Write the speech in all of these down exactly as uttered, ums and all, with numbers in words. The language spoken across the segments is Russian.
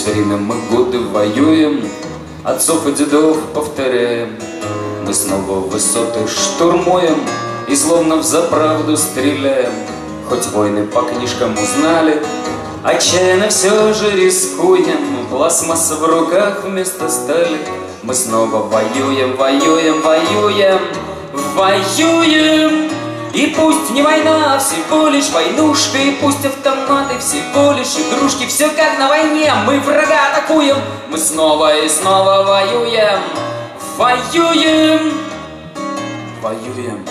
все время мы годы воюем, отцов и дедов повторяем. Мы снова высоты штурмуем и словно взаправду стреляем. Хоть войны по книжкам узнали, отчаянно все же рискуем. Пластмасса в руках вместо стали. Мы снова воюем, воюем, воюем, воюем. И пусть не война, а всего лишь войнушка, и пусть автоматы всего лишь игрушки. Все как на войне, мы врага атакуем, мы снова и снова воюем, воюем, воюем.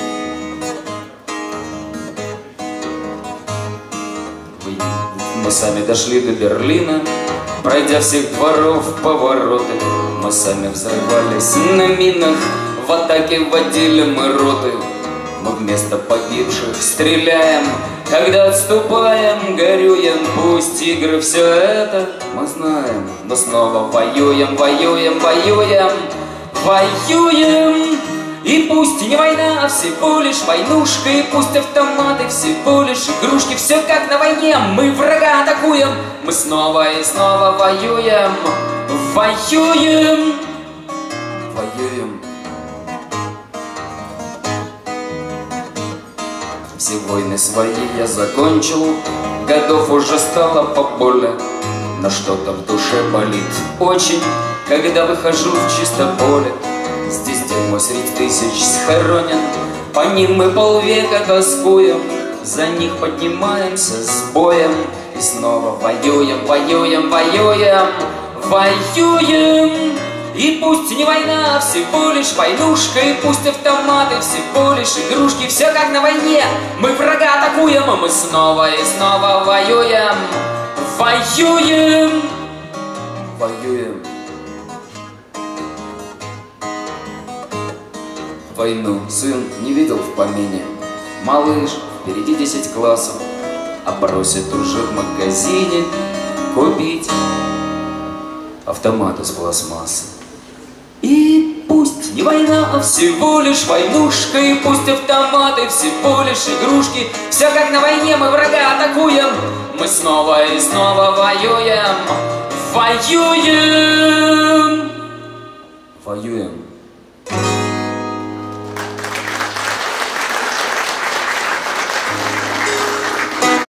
Мы сами дошли до Берлина, пройдя всех дворов повороты. Мы сами взрывались на минах, в атаке водили мы роты. Мы вместо погибших стреляем, когда отступаем, горюем. Пусть игры все это мы знаем, но снова воюем, воюем, воюем, воюем. И пусть не война, а всего лишь войнушка, и пусть автоматы всего лишь игрушки. Все как на войне, мы врага атакуем, мы снова и снова воюем, воюем, воюем. Все войны свои я закончил, годов уже стало поболее, но что-то в душе болит очень, когда выхожу в чисто поле. Здесь дерьмо средь тысяч схоронен, по ним мы полвека тоскуем, за них поднимаемся с боем и снова воюем, воюем, воюем, воюем. И пусть не война, а всего лишь войнушка, и пусть автоматы всего лишь игрушки. Все как на войне, мы врага атакуем, а мы снова и снова воюем, воюем, воюем. Войну сын не видел в помине, малыш, впереди десять классов, а просит уже в магазине купить автомат из пластмассы. И пусть не война, а всего лишь войнушка, и пусть автоматы всего лишь игрушки. Все как на войне, мы врага атакуем, мы снова и снова воюем, воюем, воюем.